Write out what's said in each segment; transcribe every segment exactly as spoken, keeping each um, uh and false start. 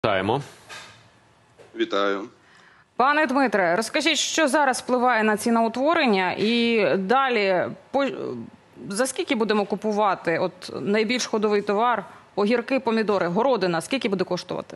Вітаємо. Вітаю. Пане Дмитре, розкажіть, що зараз впливає на ціноутворення і далі по... за скільки будемо купувати от найбільш ходовий товар, огірки, помідори, городина, скільки буде коштувати?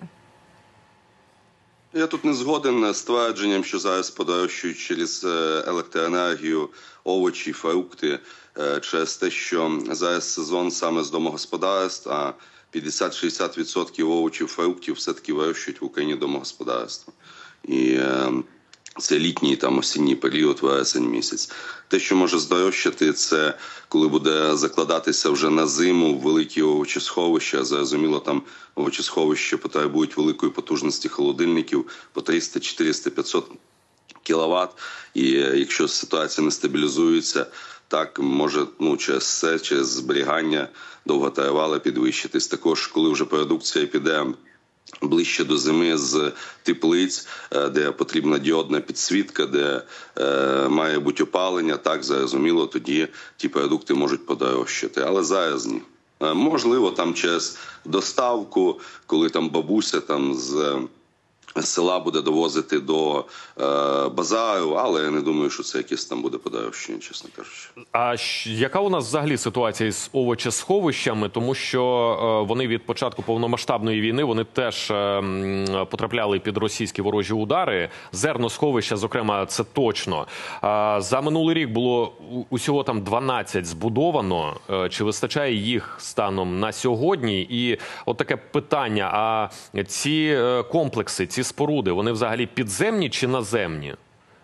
Я тут не згоден з твердженням, що зараз подорожчують через електроенергію, овочі, фрукти, через те, що зараз сезон саме з домогосподарств, а п'ятдесят-шістдесят відсотків овочів, фруктів все-таки вирощують в Україні домогосподарства. І це літній, там, осінній період, вересень місяць. Те, що може здорожчати, це коли буде закладатися вже на зиму великі овочесховища. Зрозуміло, там овочесховища потребують великої потужності холодильників по триста, чотириста, п'ятсот кіловат. І якщо ситуація не стабілізується, так може ну, через це, через зберігання довготривале підвищитись. Також, коли вже продукція піде ближче до зими з теплиць, де потрібна діодна підсвітка, де е, має бути опалення, так, зрозуміло, тоді ті продукти можуть подорожчати. Але зараз ні. Е, можливо, там через доставку, коли там бабуся там з села буде довозити до е, базару, але я не думаю, що це якесь там буде подорожчання, чесно кажучи. А яка у нас взагалі ситуація з овочесховищами? Тому що е, вони від початку повномасштабної війни, вони теж е, потрапляли під російські ворожі удари. Зерносховища, зокрема, це точно. Е, за минулий рік було усього там дванадцять збудовано. Е, чи вистачає їх станом на сьогодні? І от таке питання, а ці комплекси, ці споруди, вони взагалі підземні чи наземні?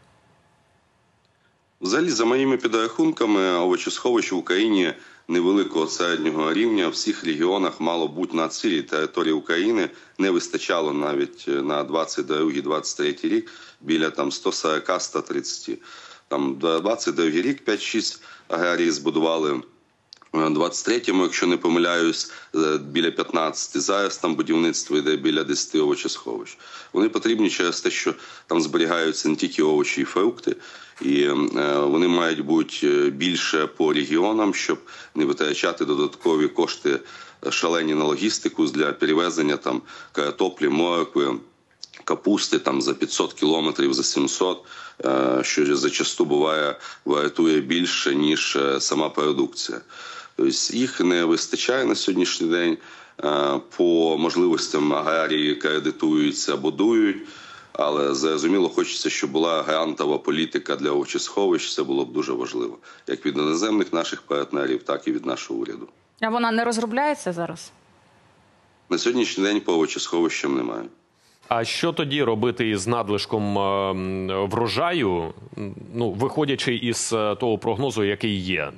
Взагалі, за моїми підрахунками, овочесховищ в Україні невеликого середнього рівня. В всіх регіонах мало бути на цілій території України. Не вистачало навіть на двадцять другий - двадцять третій рік біля там сто сорок - сто тридцять. Там двадцять другий рік п'ять-шість аграрії збудували. У двадцять третьому, якщо не помиляюсь, біля п'ятнадцяти. Зараз там будівництво йде біля десяти овочесховищ. Вони потрібні через те, що там зберігаються не тільки овочі і фрукти, і вони мають бути більше по регіонам, щоб не витрачати додаткові кошти шалені на логістику для перевезення там картоплі, моркви, капусти там за п'ятсот кілометрів, за сімсот, що зачасту буває вартує більше, ніж сама продукція. Тобто їх не вистачає на сьогоднішній день. По можливостям аграрії кредитуються, будують, але зрозуміло, хочеться, щоб була грантова політика для овочесховищ. Це було б дуже важливо, як від іноземних наших партнерів, так і від нашого уряду. А вона не розробляється зараз? На сьогоднішній день по овочесховищам немає. А що тоді робити із надлишком врожаю, ну, виходячи із того прогнозу, який є?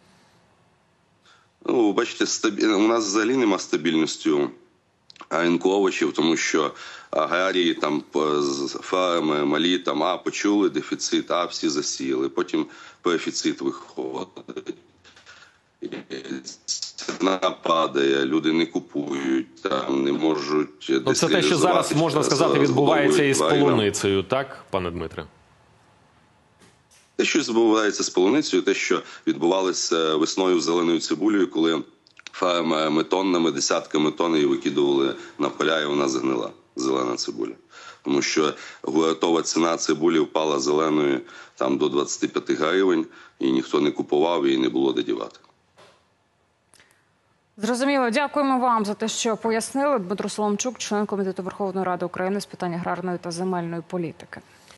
Ну, бачите, стабі... у нас взагалі нема стабільності ринку овочів, тому що аграрії там з ферми малі, там, а почули дефіцит, а всі засіяли, потім профіцит виходить. Ціна падає, люди не купують, там не можуть... Ну, це те, що зараз, можна сказати, відбувається із полуницею, так, пане Дмитре? Те, що відбувається з полуницею, те, що відбувалося весною з зеленою цибулею, коли фермерами тоннами, десятками тонн її викидували на поля, і вона згнила, зелена цибуля. Тому що гуртова ціна цибулі впала зеленою там до двадцяти п'яти гривень, і ніхто не купував, і не було де дівати. Зрозуміло. Дякуємо вам за те, що пояснили. Дмитро Соломчук, член Комітету Верховної Ради України з питань аграрної та земельної політики.